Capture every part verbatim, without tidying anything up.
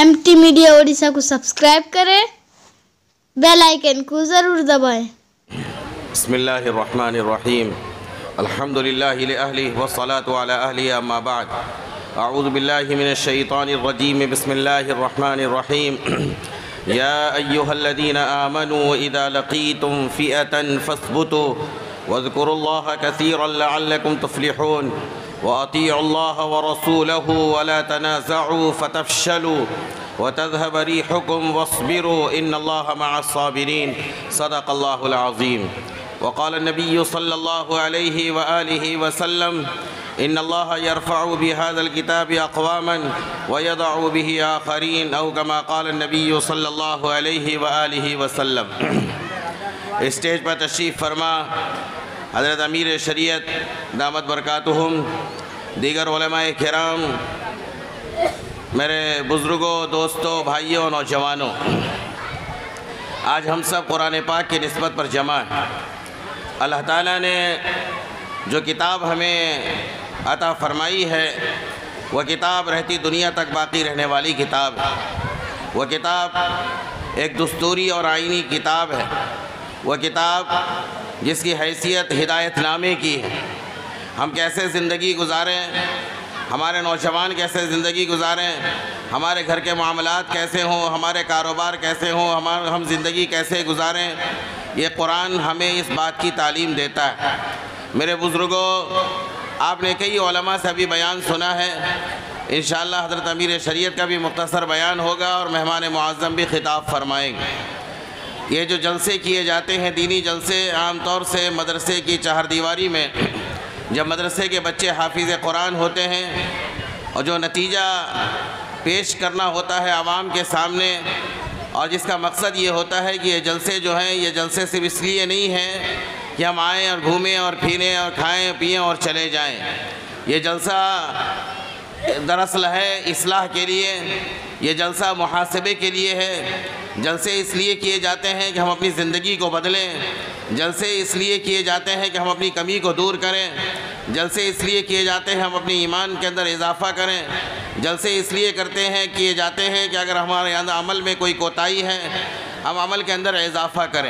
M T media Odisha को subscribe करें, bell icon को ज़रूर दबाएं। बिस्मिल्लाहिर्रहमानिर्रहीम अल्हम्दुलिल्लाहि लिअहलिहि वस्सलातु अला अहलिहि अम्मा बाद अऊज़ु बिल्लाहि मिनश शैतानिर रजीम बिस्मिल्लाहिर्रहमानिर्रहीम या अय्युहल्लज़ीना आमनू इज़ा लक़ीतुम फ़िअतन फ़स्बुतू वज़्कुरुल्लाह कसीरन लअल्लकुम तुफ़्लिहून वअतीउल्लाह वरसूलहु वला तनाज़अू फ़तफ़शलू वतज़हब रिहुकुम वस्बिरू इन्नल्लाह मअस्साबिरीन सदक़ल्लाहुल अज़ीम। वक़ाल नबी सल्लल्लाहु अलैहि वआलिहि वसल्लम इन्नल्लाह यरफ़अु बिहाज़ल किताबि अक़वामन वयदअु बिहि आख़रीन औ कमा क़ाल नबी सल्लल्लाहु अलैहि वआलिहि वसल्लम। स्टेज पर तशरीफ़ फरमा हज़रत अमीर शरीयत दामत बरकातुहुम, दीगर उलमाए किराम, मेरे बुज़ुर्गों, दोस्तों, भाइयों, नौजवानों, आज हम सब कुरान पाक की निस्बत पर जमा हैं। अल्लाह ताला ने जो किताब हमें अता फ़रमाई है वह किताब रहती दुनिया तक बाकी रहने वाली किताब है। वह किताब एक दस्तूरी और आईनी किताब है। वह किताब जिसकी हैसियत हिदायतनामे की है। हम कैसे ज़िंदगी गुजारें, हमारे नौजवान कैसे ज़िंदगी गुजारें, हमारे घर के मामलात कैसे हों, हमारे कारोबार कैसे हों, हमारे हम ज़िंदगी कैसे गुजारें, ये कुरान हमें इस बात की तालीम देता है। मेरे बुज़ुर्गों, आपने कई उलमा से अभी बयान सुना है। इंशाअल्लाह हज़रत अमीर शरीयत का भी मुख्तसर बयान होगा और मेहमान मुअज़्ज़म भी खिताब फरमाएंगे। ये जो जलसे किए जाते हैं, दीनी जलसे, आम तौर से मदरसे की चहारदीवारी में जब मदरसे के बच्चे हाफिज़ कुरान होते हैं और जो नतीजा पेश करना होता है आवाम के सामने, और जिसका मकसद ये होता है कि ये जलसे जो हैं, ये जलसे सिर्फ इसलिए नहीं हैं कि हम आएँ और घूमें और फिरें और खाएँ पिएँ और चले जाएँ। ये जलसा दरअसल है इस्लाह के लिए, ये जलसा मुहासबे के लिए है। जलसे इसलिए किए जाते हैं कि हम अपनी ज़िंदगी को बदलें। जलसे इसलिए किए जाते हैं कि हम अपनी कमी को दूर करें। जलसे इसलिए किए जाते हैं हम अपनी ईमान के अंदर इजाफ़ा करें। जलसे इसलिए करते हैं किए जाते हैं कि अगर हमारे अंदर अमल में कोई कोताही है, हम अमल के अंदर इजाफ़ा करें।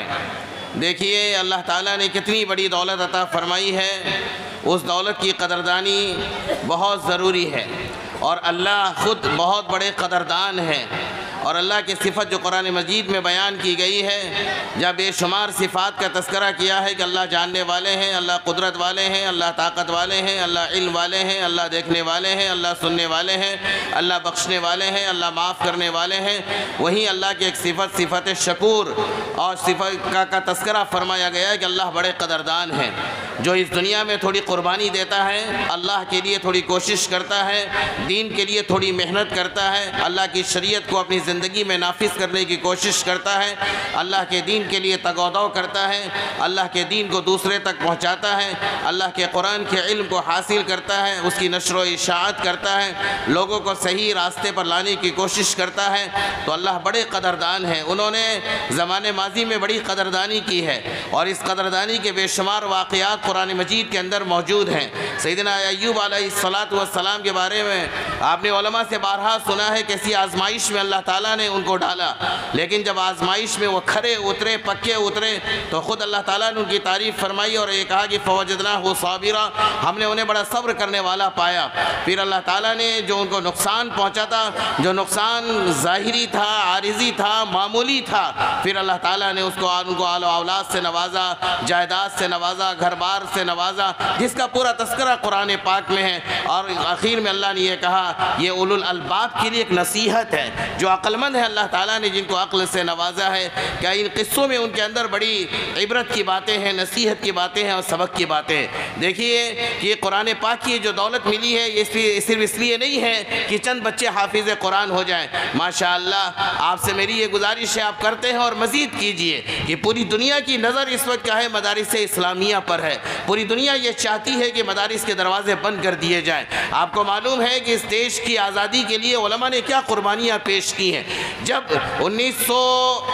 देखिए अल्लाह ताला ने कितनी बड़ी दौलत अता फ़रमाई है। उस दौलत की कदरदानी बहुत ज़रूरी है और अल्लाह ख़ुद बहुत बड़े कदरदान हैं। और अल्लाह की सिफ़त जो कुरान मजीद में बयान की गई है, जब बेशुमार सिफ़ात का तज़किरा किया है कि अल्लाह जानने वाले हैं, अल्लाह कुदरत वाले हैं, अल्लाह ताकत वाले हैं, अल्लाह इल्म वाले हैं, अल्लाह देखने वाले हैं, अल्लाह सुनने वाले हैं, अल्लाह बख्शने वाले हैं, अल्लाह माफ़ करने वाले हैं। वहीं अल्लाह की एक सिफ़त सिफ़त शकूर और सिफ़त का, का तज़किरा फरमाया गया है कि अल्लाह बड़े कदरदान हैं। जो इस दुनिया में थोड़ी कुर्बानी देता है, अल्लाह के लिए थोड़ी कोशिश करता है, दीन के लिए थोड़ी मेहनत करता है, अल्लाह की शरीयत को अपनी ज़िंदगी में नाफिज करने की कोशिश करता है, अल्लाह के दीन के लिए तगौदौ करता है, अल्लाह के दीन को दूसरे तक पहुँचाता है, अल्लाह के कुरान के इल्म को हासिल करता है, उसकी नशर व इशाअत करता है, लोगों को सही रास्ते पर लाने की कोशिश करता है, तो अल्लाह बड़े कदरदान हैं। उन्होंने ज़माने माजी में बड़ी कदरदानी की है और इस कदरदानी के बेशुमार वाक़यात कुरान मजीद के अंदर मौजूद हैं। सैयदना अय्यूब अलैहिस्सलातु वस्सलाम के बारे में आपने उलमा से बारहा सुना है, कैसी आजमाइश में अल्लाह ताला ने उनको डाला, लेकिन जब आजमाइश में वो खरे उतरे, पक्के उतरे, तो ख़ुद अल्लाह ताला ने उनकी तारीफ़ फरमाई और ये कहा कि फ़वजदनाहु साबिरा, हमने उन्हें बड़ा सब्र करने वाला पाया। फिर अल्लाह ताला ने जो उनको नुकसान पहुँचा था, जो नुकसान ज़ाहिरी था, आरिज़ी था, मामूली था, फिर अल्लाह ताला ने उसको उनको आलो औलाद से नवाजा, जायदाद से नवाजा, घर बार से नवाजा, जिसका पूरा तज़किरा कुरान पाक में है। और आखिर में अल्लाह ने यह कहा, ये उलुल अलबाब के लिए एक नसीहत है। जो अक्लमंद है अल्लाह ताला ने जिनको अक्ल से नवाजा है, क्या इन किस्सों में उनके अंदर बड़ी इबरत की बातें हैं, नसीहत की बातें हैं और सबक की बातें। देखिए कि कुरान पाक की जो दौलत मिली है, ये सिर्फ इसलिए नहीं है कि चंद बच्चे हाफिज़ कुरान हो जाएं। माशाअल्लाह, आपसे मेरी ये गुजारिश है, आप करते हैं और मज़ीद कीजिए कि पूरी दुनिया की नज़र इस वक्त क्या है, मदारिस इस्लामिया पर है। पूरी दुनिया ये चाहती है कि मदारिस के दरवाजे बंद कर दिए जाएं। आपको मालूम है कि इस देश की आज़ादी के लिए उलमा ने क्या कुर्बानियाँ पेश की हैं। जब उन्नीस सौ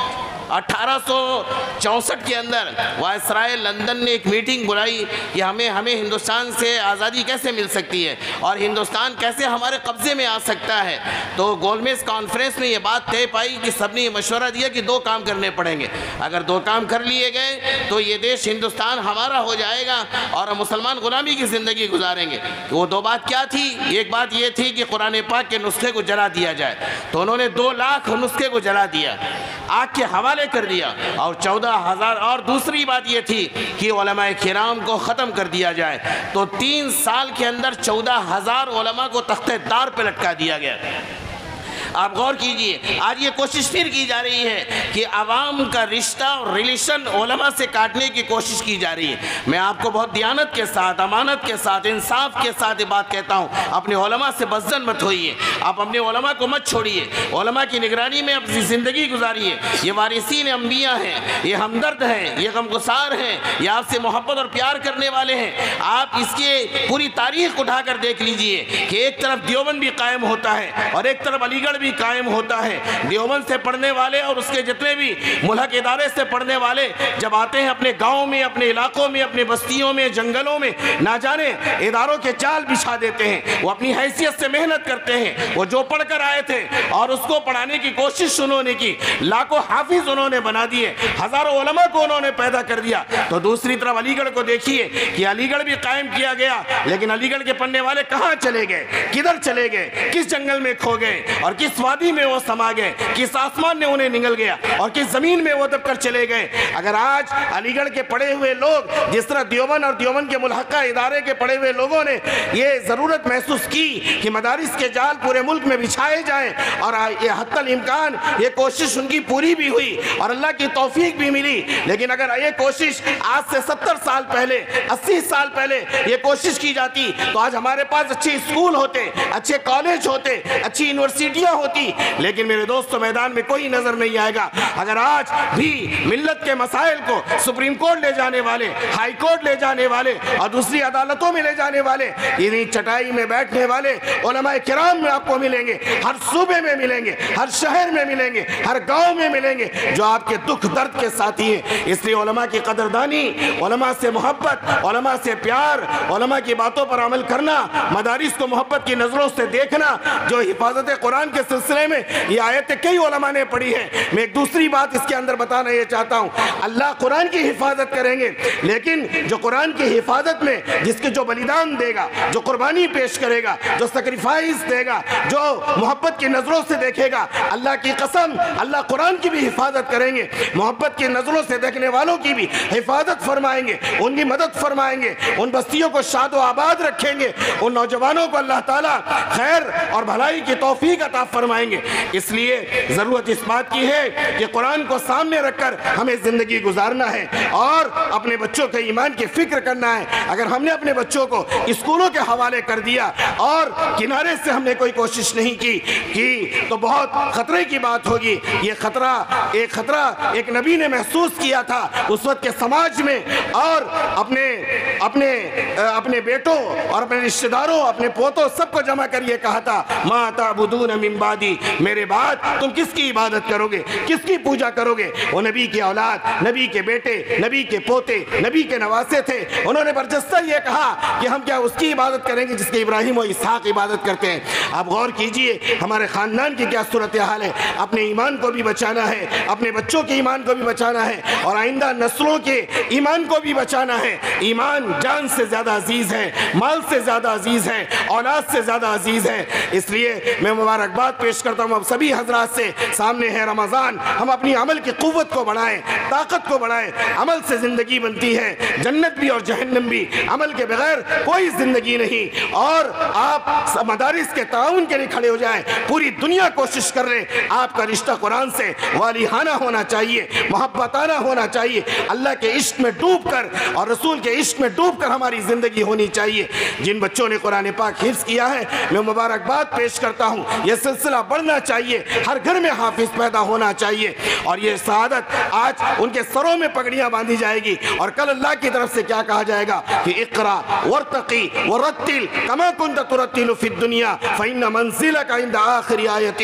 اٹھارہ سو چونسٹھ کے اندر وائسرائے لندن نے ایک میٹنگ بلائی کہ ہمیں ہمیں ہندوستان سے آزادی کیسے مل سکتی ہے اور ہندوستان کیسے ہمارے قبضے میں آ سکتا ہے. تو گولمیز کانفرنس میں یہ بات طے پائی کہ سب نے یہ مشورہ دیا کہ دو کام کرنے پڑیں گے. اگر دو کام کر لیے گئے تو یہ دیش ہندوستان ہمارا ہو جائے گا اور ہم مسلمان غلامی کی زندگی گزاریں گے. وہ دو بات کیا تھی؟ ایک بات یہ تھی کہ قرآن پاک کے نسخے کو جلا دیا جائے. تو انہوں نے دو لاکھ نسخے کو جلا دیا, آگ کے حوالے کر دیا. اور چودہ ہزار اور دوسری بات یہ تھی کہ علماء کرام کو ختم کر دیا جائے. تو تین سال کے اندر چودہ ہزار علماء کو تختے دار پہ لٹکا دیا گیا. آپ غور کیجئے, آج یہ کوشش پھر کی جا رہی ہے کہ عوام کا رشتہ اور ریلیشن علماء سے کاٹنے کی کوشش کی جا رہی ہے. میں آپ کو بہت دیانت کے ساتھ, امانت کے ساتھ, انصاف کے ساتھ یہ بات کہتا ہوں, اپنے علماء سے بدظن مت ہوئیے. آپ اپنے علماء کو مت چھوڑیے, علماء کی نگرانی میں اپنی زندگی گزاریے. یہ وارثین انبیاء ہیں, یہ ہمدرد ہیں, یہ غمگسار ہیں, یہ آپ سے محبت اور پیار کرنے والے ہیں. آپ اس کے پوری تاریخ اٹھا کر دیکھ لیجئے کہ ایک طرف دیوبند بھی قائم ہوتا ہے اور ایک طرف علی گڑھ بھی قائم ہوتا ہے. دیوبند سے پڑھنے والے اور اس کے جتنے بھی ملحق ادارے سے پڑھنے والے جب آتے ہیں اپنے گاؤں میں, اپنے علاقوں میں, اپنے بستیوں میں, جنگلوں میں, نہ جانے اداروں کے چال بچھا دیتے ہیں. وہ اپنی حیثیت سے محنت کرتے ہیں. وہ جو پڑھ کر آئے تھے اور اس کو پڑھانے کی کوشش انہوں نے کی, لاکھوں حافظ انہوں نے بنا دیے, ہزاروں علماء کو انہوں نے پیدا کر دیا. تو دوسری طرف علی گڑھ کو دیکھیے کہ علی گڑھ بھی قائم کیا گیا, لیکن علی گڑھ کے پڑھنے والے کہاں چلے گئے, کدھر چلے گئے, کس جنگل میں کھو گئے اور کس وادی میں وہ سما گئے, کس آسمان نے انہیں نگل گیا اور کس زمین میں وہ دب کر چلے گئے. اگر آج علی گڑھ کے پڑھے ہوئے لوگ جس طرح دیوبند اور دیوبند کے ملحقہ ادارے کے پڑھے ہوئے لوگوں نے یہ ضرورت محسوس کی کہ مدارس کے جال پورے ملک میں بچھائے جائیں, اور یہ حتی الامکان یہ کوشش ان کی پوری بھی ہوئی اور اللہ کی توفیق بھی ملی, لیکن اگر یہ کوشش آج سے ستر سال پہلے, اسی سال پہلے یہ کوشش کی جاتی تو آج ہمارے پاس اچھے اسکول ہوتے, اچھے کالج ہوتے, اچھی یونیورسٹیاں ہوتی. لیکن میرے دوستو میدان میں کوئی نظر نہیں آئے گا. اگر آج بھی ملت کے مسائل کو سپریم کورٹ لے جانے والے, ہائی کورٹ لے جانے والے اور دوسری عدالتوں میں لے جانے والے, انہی چٹائی میں بیٹھنے والے علماء کرام میں آپ کو ملیں گے, ہر صوبے میں ملیں گے, ہر شہر میں ملیں گے, ہر گاؤں میں ملیں گے, جو آپ کے دکھ درد کے ساتھی ہیں. اس لیے علماء کی قدردانی, علماء سے محبت, علماء سے پیار, علماء کی باتوں پر عمل کرنا, مدارس کو محبت کی نظروں سے دیکھنا. جو حفاظت قرآن کے سلسلے میں یہ آیتیں کئی علماء نے پڑھی ہے. میں ایک دوسری بات اس کے اندر بتانا یہ چاہتا ہوں, اللہ قرآن کی حفاظت کریں گے, لیکن جو قرآن کی حفاظت میں جس کے جو بلیدان دے گا, جو قربانی پیش کرے گا, جو سیکریفائس دے گا, جو محبت کی نظروں سے دیکھے گا, اللہ کی قسم اللہ قرآن کی بھی حفاظت کریں گے, محبت کی نظروں سے دیکھنے والوں کی بھی حفاظت فرمائیں گے, ان کی مدد فرمائیں گے, ان بستیوں کو شاد و آباد رکھیں گے, ان نوجوانوں کو اللہ تعالیٰ خیر اور بھلائی کی توفیق عطا فرمائیں گے. اس لیے ضرورت اس بات کی ہے کہ قرآن کو سامنے رکھ کر ہمیں زندگی گزارنا ہے اور اپنے بچوں کے ایمان کی فکر کرنا ہے. اگر ہم نے اپنے بچوں کو اسکولوں کے حوالے کر دیا اور کنارے سے ہم نے کوئی کوشش نہیں کی کی تو بہت خطرے کی بات ہوگی. یہ خطرہ ایک خطرہ ایک نبی نے محسوس کیا تھا اس وقت کے سماج میں, اور اپنے اپنے اپنے بیٹوں اور اپنے رشتہ داروں, اپنے پوتوں سب کو جمع کر یہ کہا تھا, ما تعبدون من بعدی, میرے بعد تم کس کی عبادت کرو گے, کس کی پوجا کرو گے. وہ نبی کی اولاد, نبی کے بیٹے, نبی کے پوتے, نبی کے نواسے تھے. انہوں نے برجستہ یہ کہا کہ ہم کیا اس کی عبادت کریں گے جس کے ابراہیم و اسحاق عبادت کرتے ہیں. آپ غور کیجئے ہمارے خاندان کی کیا صورتحال ہے. اپنے ایمان کو بھی بچانا ہے, اپنے بچوں کے ایمان کو بھی بچانا ہے, اور آئندہ نسلوں کے ایمان کو بھی بچانا ہے. ایمان جان سے زیادہ عزیز ہے, مال سے زیادہ عزیز ہے, اولاد سے زیادہ عزیز ہے. اس لیے میں مبارکباد پیش کرتا ہوں اب سبھی حضرات سے. سامنے ہے رمضان, ہم اپنی عمل کی قوت کو بڑھائیں, طاقت کو بڑھائیں. عمل سے زندگی بنتی ہے, جنت بھی اور جہنم بھی. عمل کے بغیر کوئی زندگی نہیں. اور آپ مدارس کے تعاون کے لیے کھڑے ہو جائیں. پوری دنیا کوشش کر رہے, آپ کا رشتہ قرآن سے والیحانہ ہونا چاہیے, محبتانہ ہونا چاہیے. اللہ کے عشق میں ڈوب کر اور رسول کے عشق میں ڈوب ڈوب کر ہماری زندگی ہونی چاہیے۔ جن بچوں نے قرآن پاک حفظ کیا ہے میں مبارکباد پیش کرتا ہوں، یہ سلسلہ بڑھنا چاہیے، ہر گھر میں حافظ پیدا ہونا چاہیے، اور یہ سعادت آج ان کے سروں میں پگڑیاں باندھی جائے گی، اور کل اللہ کی طرف سے کیا کہا جائے گا کہ اقرا ورتقی ورتل کما کنت ترتل فی الدنیا فإن منزلک عند آخر آیت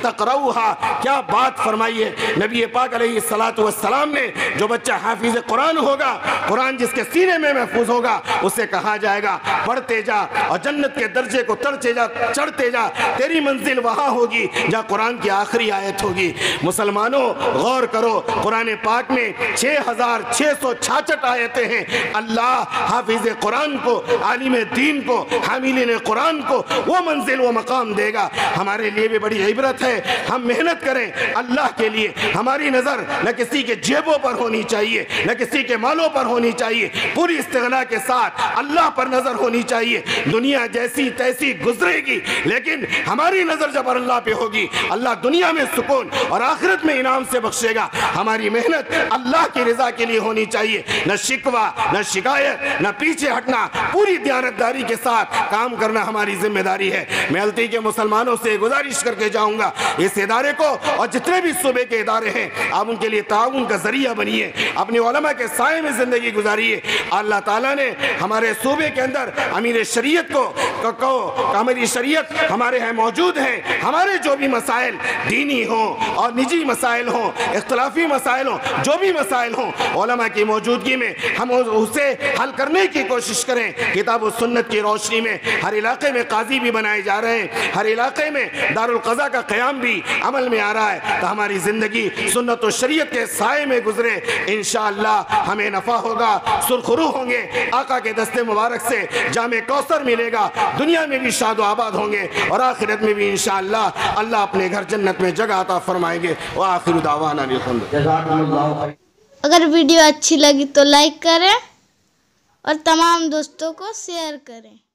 تقرؤها۔ کیا بات فرمائی ہے نبی پاک علیہ السلام نے، جو بچہ حافظ قرآن ہوگا، قرآن جس کے سینے میں محفوظ ہوگا، اسے کہا جائے گا پڑھتے جا اور جنت کے درجے کو چڑھتے جا چڑھتے جا، تیری منزل وہاں ہوگی جہاں قرآن کی آخری آیت ہوگی۔ مسلمانوں غور کرو، قرآن پاک میں چھ ہزار چھ سو چھاچھٹ آیتیں ہیں۔ اللہ حافظ قرآن کو، عالم دین کو، حاملین قرآن کو وہ منزل و مقام دے گا۔ ہمارے لیے بھی بڑی عبرت ہے، ہم محنت کریں اللہ کے لیے، ہماری نظر نہ کسی کے جیبوں پر ہونی چاہیے، نہ کسی کے مالوں پر ہونی چاہیے، پوری استغنا کے ساتھ اللہ پر نظر ہونی چاہیے۔ دنیا جیسی تیسی گزرے گی، لیکن ہماری نظر جب اللہ پہ ہوگی، اللہ دنیا میں سکون اور آخرت میں انعام سے بخشے گا۔ ہماری محنت اللہ کی رضا کے لیے ہونی چاہیے، نہ شکوہ نہ شکایت نہ پیچھے ہٹنا، پوری دیانتداری کے ساتھ کام کرنا ہماری ذمہ داری ہے۔ میں التی کے مسلمانوں سے گزارش کر کے جاؤں گا، اس ادارے کو اور جتنے بھی صوبے کے ادارے ہیں آپ ان کے لیے تعاون کا ذریعہ بنیے، اپنے علماء کے سائے میں زندگی گزاریے۔ اللہ تعالیٰ نے ہمارے صوبے کے اندر امیر شریعت کو کہو امیر شریعت ہمارے ہیں موجود ہیں، ہمارے جو بھی مسائل دینی ہوں اور نجی مسائل ہوں، اختلافی مسائل ہوں، جو بھی مسائل ہوں، علماء کی موجودگی میں ہم اسے حل کرنے کی کوشش کریں۔ کتاب و سنت کی روشنی میں ہر علاقے میں قاضی بھی بنائے جا رہے ہیں، ہر علاقے میں دارالقضاء کا قیام بھی عمل میں آ رہا ہے، تو ہماری زندگی سنت و شریعت کے سائے میں گزرے، انشاءاللہ ہمیں نفع ہوگا، سرخرو ہوں گے، آقا کے دستے مبارک سے جامع کوثر ملے گا، دنیا میں بھی شاد و آباد ہوں گے، اور آخرت میں بھی انشاءاللہ اللہ اپنے گھر جنت میں جگہ عطا فرمائیں گے۔ وآخر دعوانا الحمدللہ۔ اگر ویڈیو اچھی لگی تو لائک کریں اور تمام دوستوں کو شیئر کریں۔